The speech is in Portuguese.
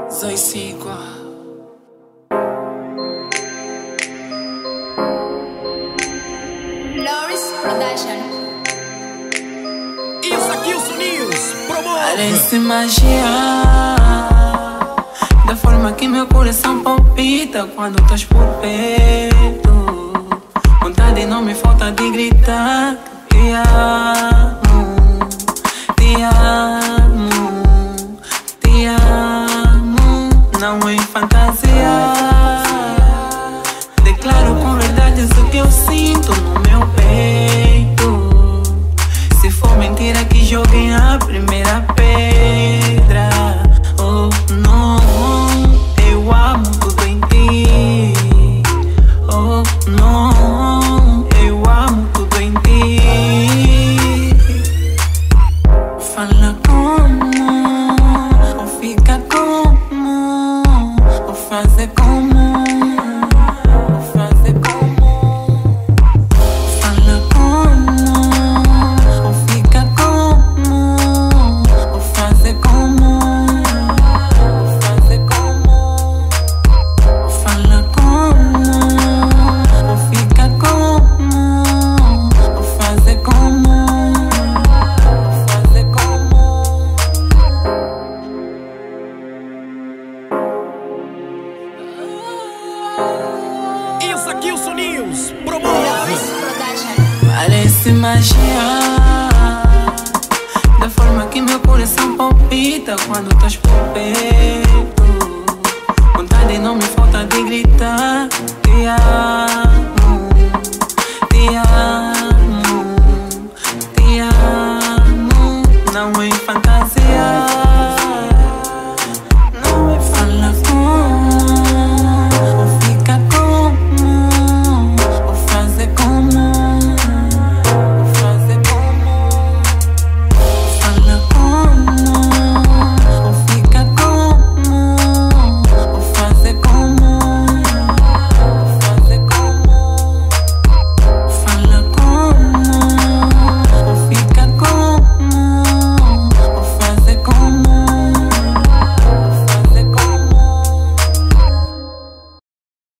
Zoe Sigua. Loris Production. Isso aqui, o News promove. Parece magia da forma que meu coração palpita quando estás por perto. Vontade não me falta de gritar: te amo, te amo, te amo. Não é fantasia, declaro com verdade isso que eu sinto no meu peito. Se for mentira que joguem a primeira pedra. Oh não, eu amo tudo em ti. Oh não, eu amo tudo em ti. Fala como, ou fica como, ou fazer como. Isso aqui, o News promove. Loris Production. Parece magia da forma que meu coração palpita quando estás por perto. Vontade não me falta de gritar: te amo, te amo.